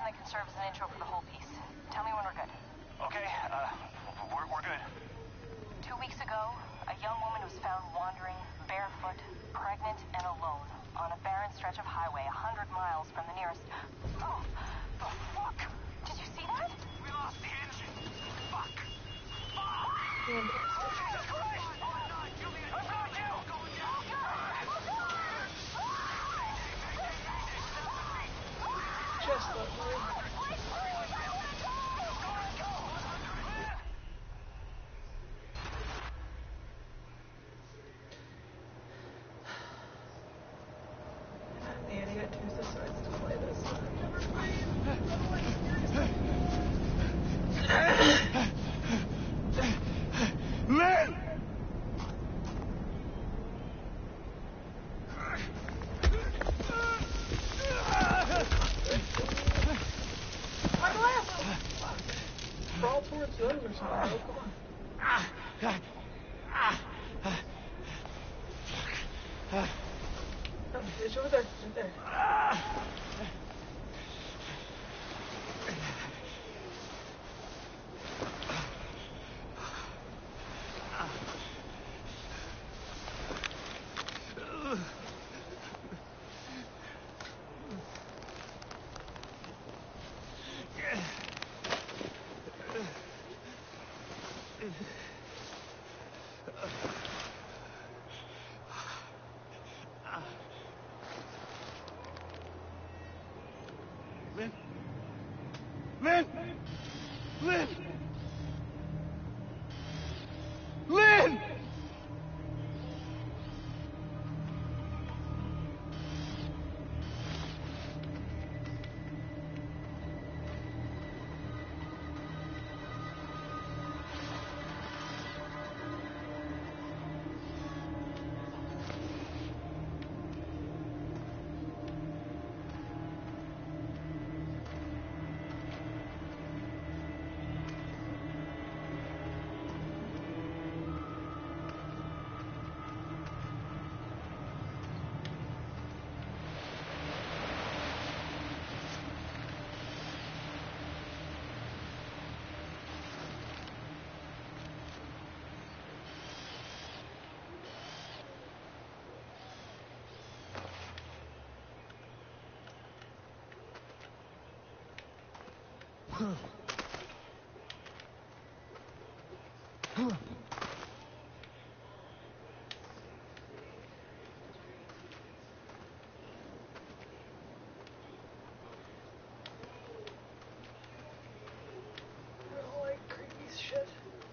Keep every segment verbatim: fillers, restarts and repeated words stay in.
that can serve as an intro for the whole piece. Tell me when we're good. Okay, uh, we're, we're good. Two weeks ago, a young woman was found wandering, barefoot, pregnant, and alone on a barren stretch of highway a hundred miles from the nearest... Oh, the fuck? Did you see that? We lost the engine. Fuck. Fuck. Fantastic. Jesus Christ! I've got you! Just lovely. The idiot who decides to play this. Lynn! My glass! Crawl towards those or something. Oh, come on. Oh, it's over there. Right there. Lynn? Lynn! Lynn! Lynn! I don't like creepy shit.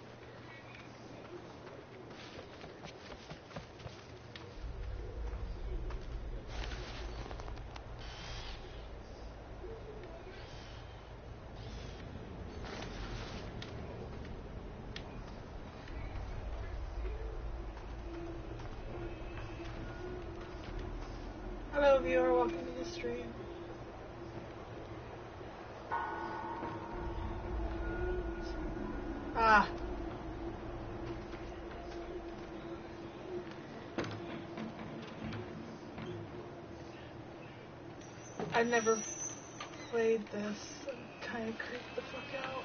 Hello, viewer. Welcome to the stream. Ah. I've never played this. I'm kind of creeped the fuck out.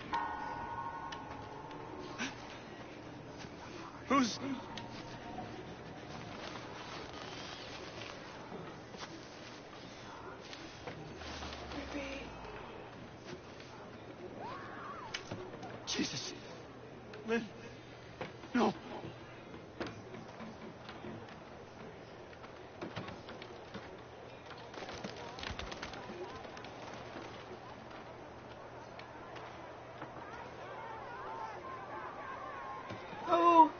Who's... Creepy. Jesus. Lynn. No. Oh.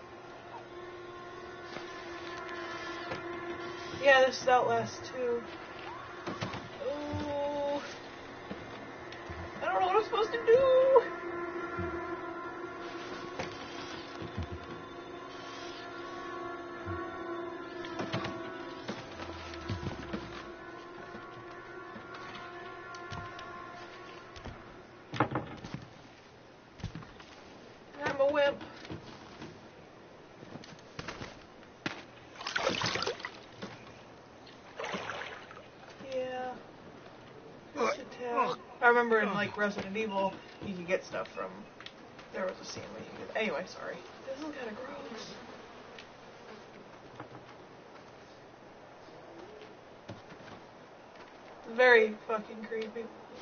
Yeah, this is Outlast two. Oh. I don't know what I'm supposed to do. I'm a wimp. Yeah. This should Yeah. I remember in like Resident Evil, you could get stuff from. There was a scene where you could. Anyway, sorry. This is kind of gross. Very fucking creepy.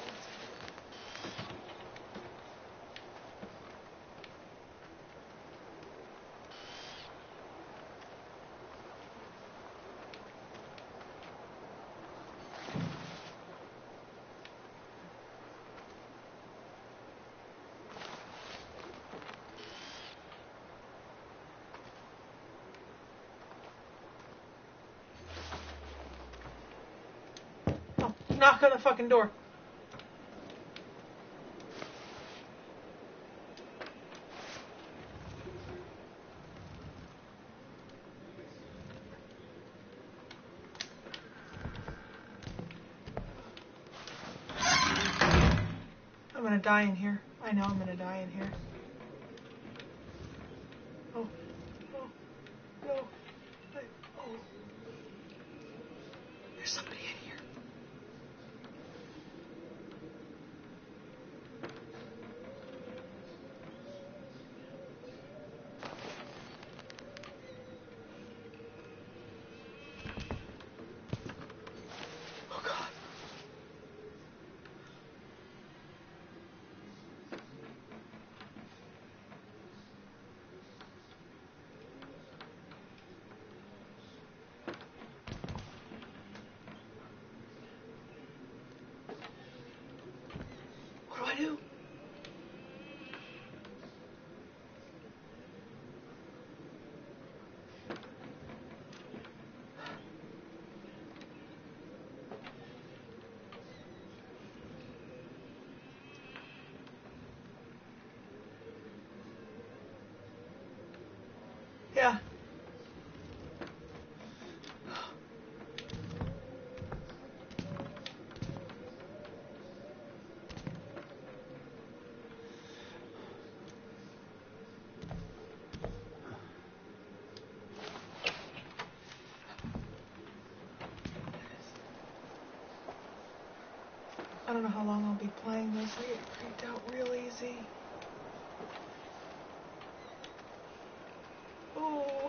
Knock on the fucking door. I'm gonna die in here. I know I'm gonna die in here. Oh. Oh. No. I, oh. There's somebody in here. What do I do? Yeah. I don't know how long I'll be playing this. I get creeped out real easy. Oh.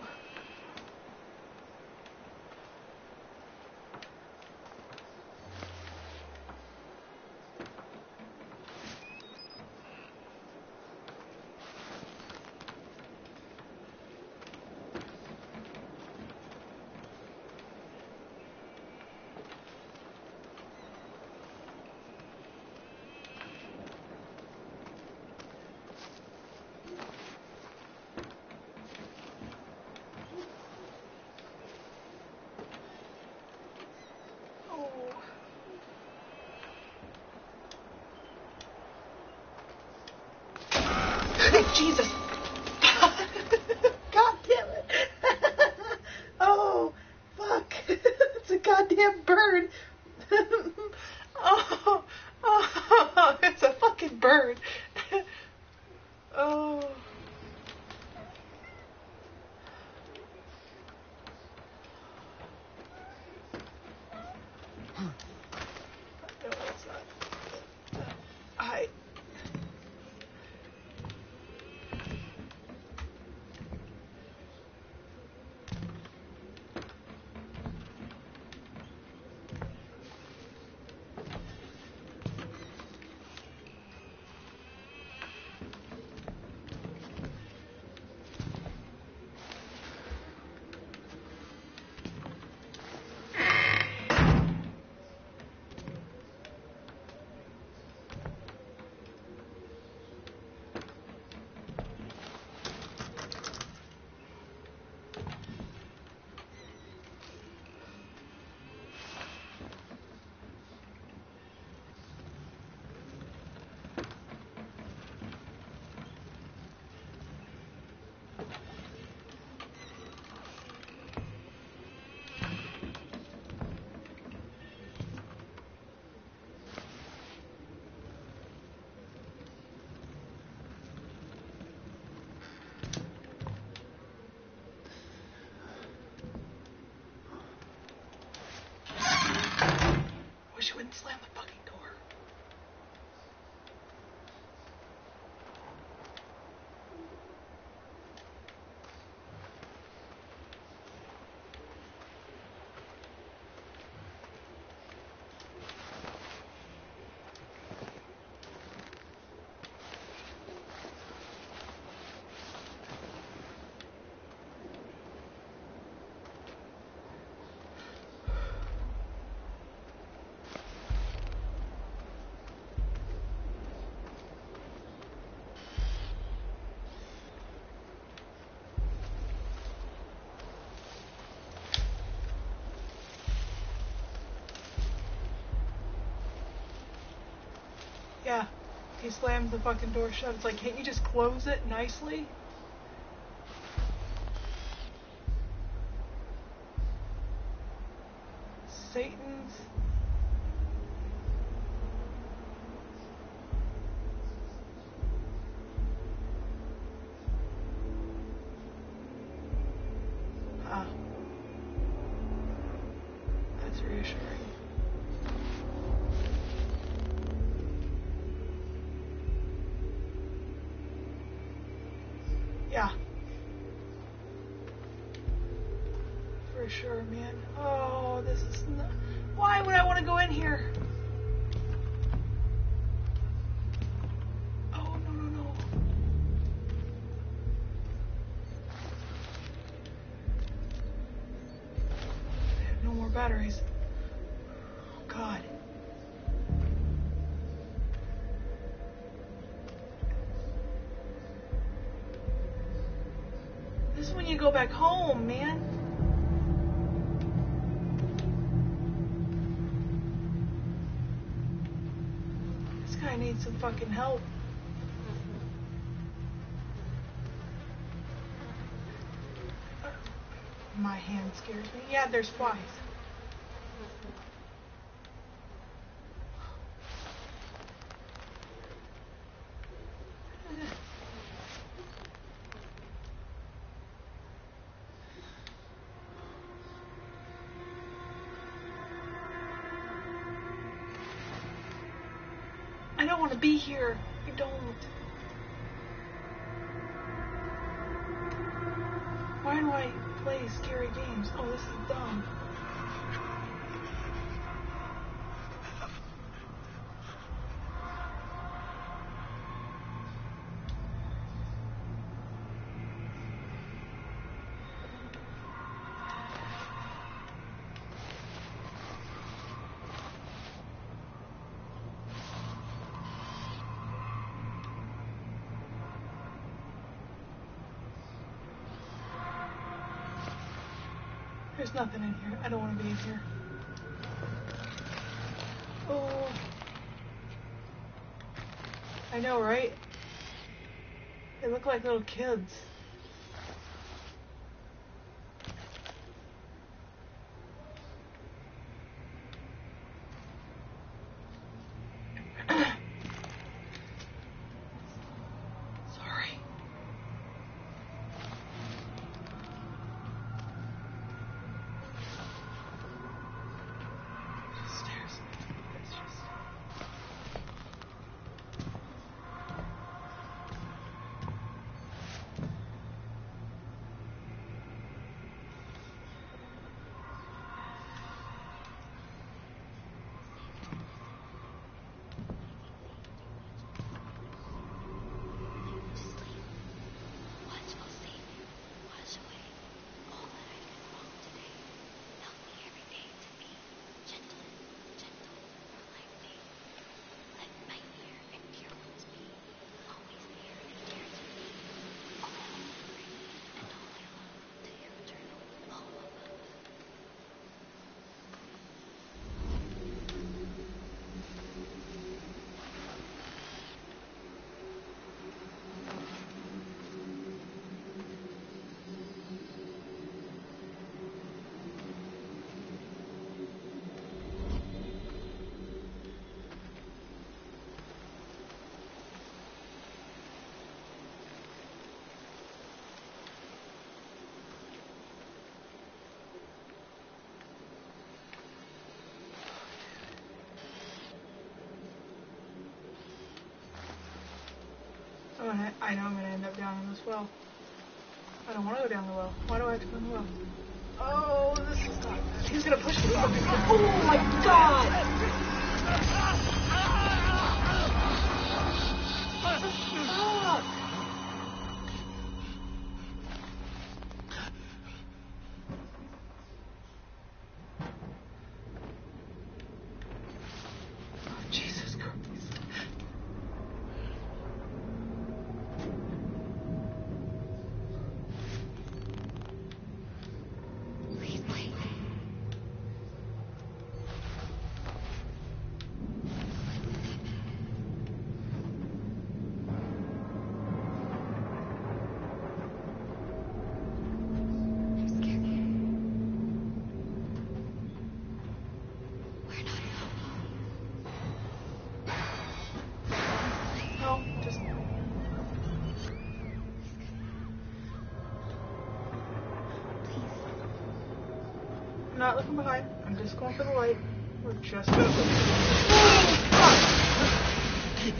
Jesus. God damn it. Oh, fuck. It's a goddamn bird. Oh, oh, it's a fucking bird. Oh. No, it's not. I... Wish you wouldn't slam the fucking door. Yeah. He slams the fucking door shut. It's like, can't you just close it nicely? Satan's... Ah. That's reassuring. Yeah. For sure, man. Oh, this is not... Why would I want to go in here? Oh, no, no, no. I have no more batteries. Oh, God. This is when you go back home, man. This guy needs some fucking help. My hand scares me. Yeah, there's flies. I don't want to be here. I don't. Why do I play scary games? Oh, this is dumb. There's nothing in here. I don't want to be in here. Oh. I know, right? They look like little kids. Oh, and I, I know I'm going to end up down in this well. I don't want to go down the well. Why do I have to go in the well? Oh, this is not good. He's going to push me. Oh, my God! Stop! Oh, Jesus Christ. not looking behind. I'm just going for the light. We're just gonna... Oh, fuck!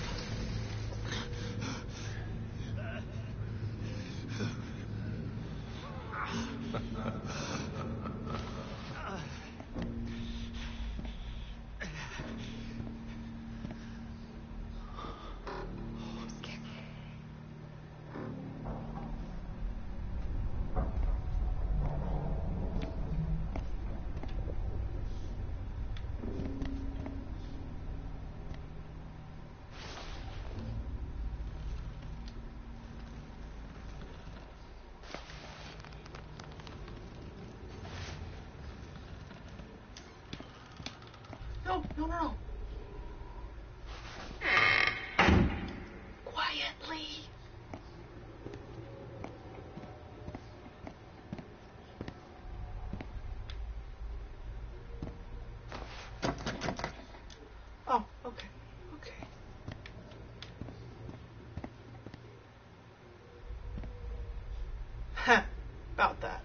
No, no, no, no. Quietly. Oh, okay, okay. Heh, about that.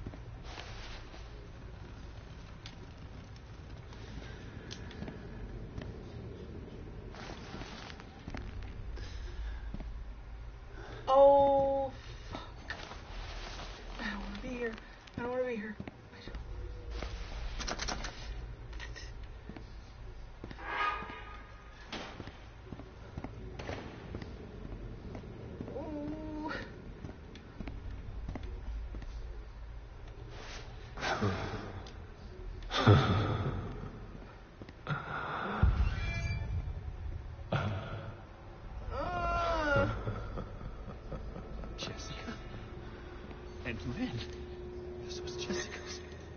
Oh, fuck. I don't want to be here. I don't want to be here. Ooh. Jessica? And Lynn? This was Jessica's.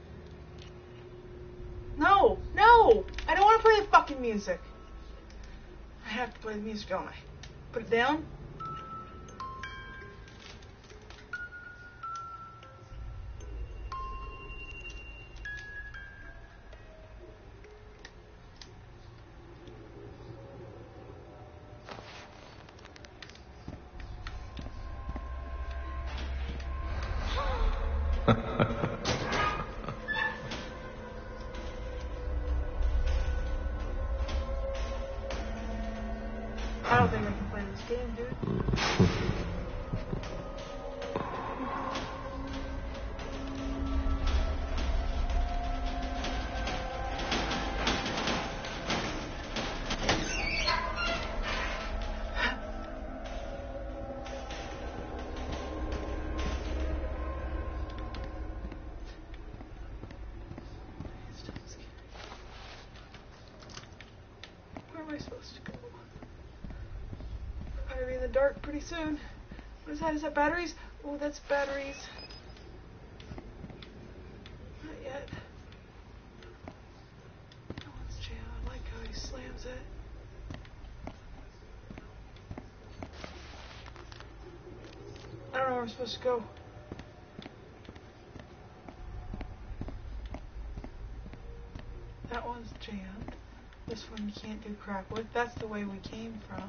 No, no! I don't want to play the fucking music. I have to play the music, don't I? Put it down. I don't think I can play this game, dude. Where am I supposed to go? I'm gonna be in the dark pretty soon. What is that? Is that batteries? Oh, that's batteries. Not yet. No one's jail. I like how he slams it. I don't know where I'm supposed to go. That one's jammed. This one you can't do crap with. That's the way we came from.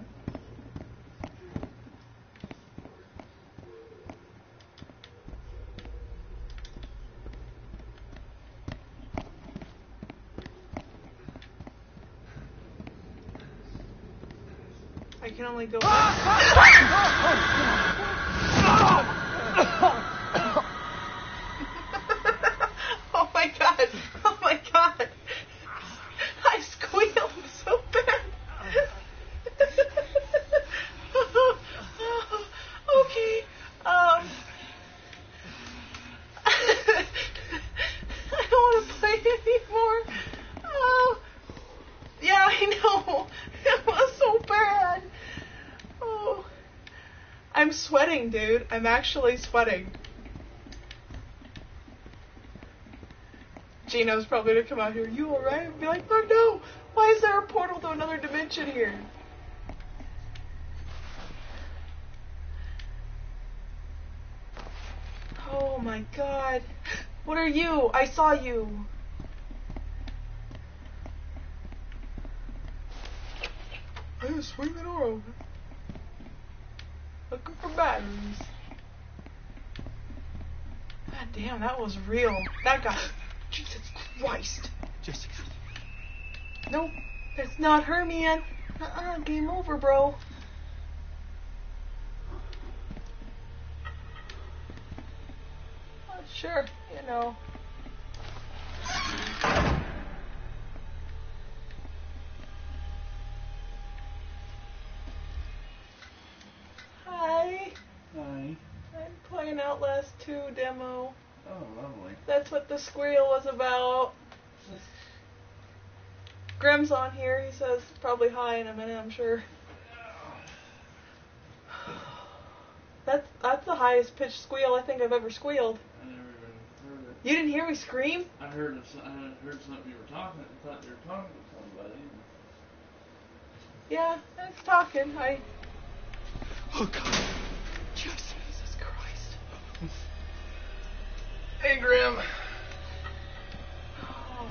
I can only go. Oh my god! Oh my god! I squealed so bad. Okay. Um. I don't want to play anymore. Oh. Yeah, I know. It was so bad. Oh. I'm sweating, dude. I'm actually sweating. Gino's probably gonna come out here. You alright? And be like, oh no! Why is there a portal to another dimension here? Oh my god. What are you? I saw you. I just swing the door open. Looking for batteries. God damn, that was real. That guy. Jesus Christ. Jessica. Nope, that's not her, man. Uh-uh, game over, bro. Uh, sure, you know. Hi. Hi. I'm playing Outlast two demo. Oh, lovely. That's what the squeal was about. Grim's on here. He says probably hi in a minute, I'm sure. That's that's the highest pitched squeal I think I've ever squealed. I never even heard it. You didn't hear me scream? I heard it, I heard something you were talking. I thought you were talking to somebody. Yeah, it's talking. I. Oh God. Jesus Christ. Hey, Grim. Oh.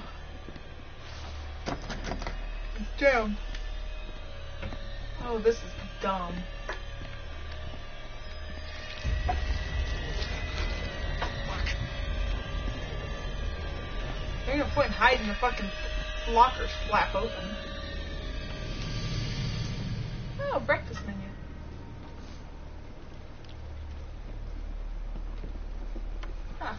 Damn. Oh, this is dumb. Ain't no point in hiding the fucking lockers flap open. Oh, breakfast menu. Huh.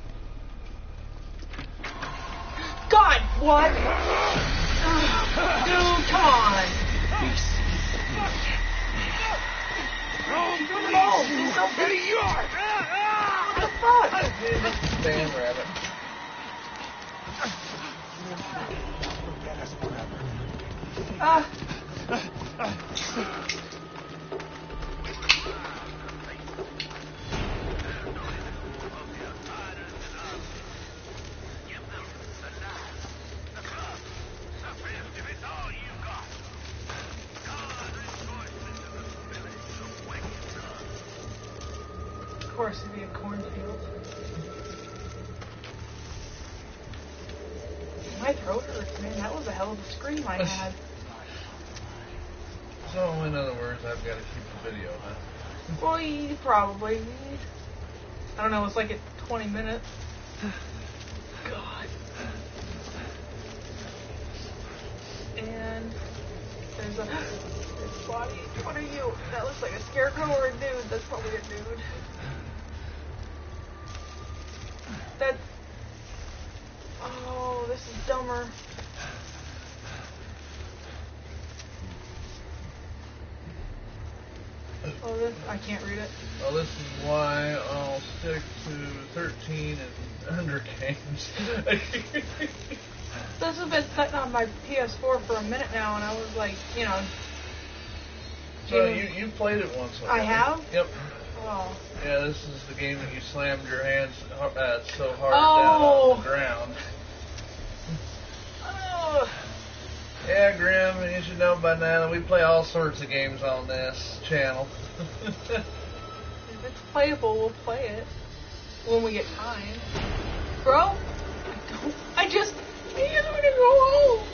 God, what? Oh, dude, come on. Leave it alone. He's so pretty. You are. What the fuck? Band rabbit. Forget us forever. Ah. Of course, it'd be a cornfield. My throat hurts, man. That was a hell of a scream I had. So, in other words, I've got to keep the video, huh? Well, you probably. I don't know. It's like at twenty minutes. God. And there's a this body. What are you? That looks like a scarecrow or a dude. That's probably a dude. That's. Oh, this is dumber. Oh, this I can't read it. Well, this is why I'll stick to thirteen and under games. This has been sitting on my P S four for a minute now, and I was like, you know. So you you played it once already. I have? Yep. Oh. Yeah, this is the game that you slammed your hands uh, so hard Oh. down on the ground. Oh. Yeah, Grim, you should know by now that we play all sorts of games on this channel. If it's playable, we'll play it when we get time. Bro, I don't. I just. I just want to go home.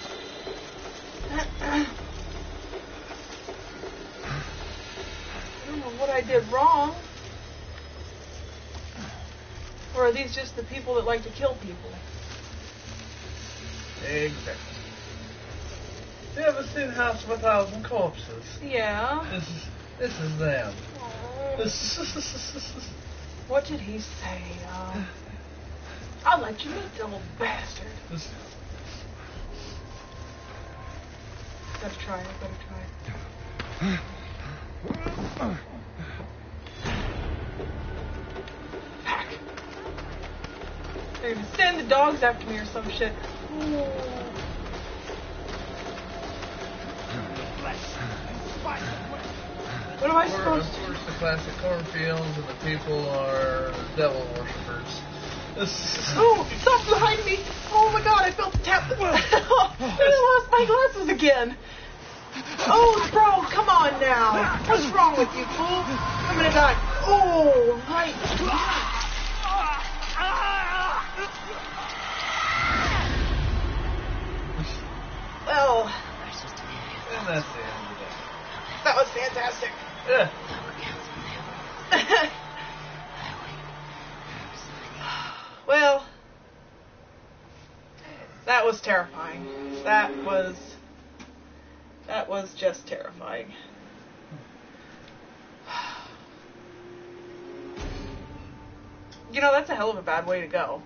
I don't know what I did wrong. Or are these just the people that like to kill people? Exactly. You ever seen House of a Thousand Corpses? Yeah. This is this is them. Aw. What did he say? Uh, I'll let you meet the little bastard. This- Gotta try it, gotta try it. Pack. They're gonna send the dogs after me or some shit. Ooh. What am I Of supposed course, to of course, the classic cornfields and the people are devil worshippers. Oh, stop behind me! Oh my god, I felt the tap. Oh, I lost my glasses again. Oh, bro, come on now. What's wrong with you, fool? I'm gonna die. Oh, right. Well, And that's the end of that. that was fantastic. Yeah. Well, That was terrifying. That was... That was just terrifying. You know, that's a hell of a bad way to go.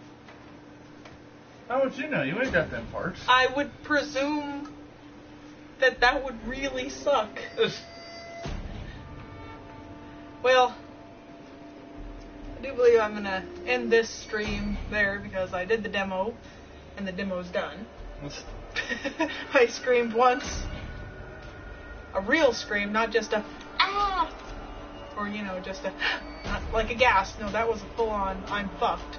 How would you know? You ain't got them parts. I would presume that that would really suck. Well, I do believe I'm going to end this stream there because I did the demo, and the demo's done. I screamed once. A real scream, not just a ah! Or, you know, just a, not like a gasp. No, that was a full-on, I'm fucked.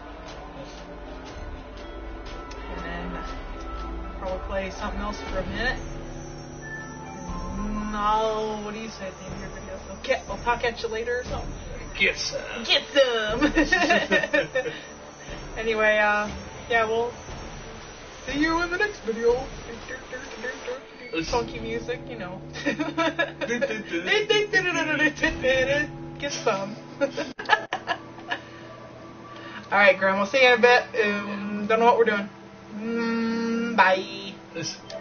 And then probably play something else for a minute. No, what do you say at the end of your video? Okay, I'll talk at you later or something. Get some. Get some! Anyway, uh, yeah, we'll see you in the next video. Funky music, you know. Get some. Alright, Graham, we'll see you in a bit. Um, don't know what we're doing. Mm, bye.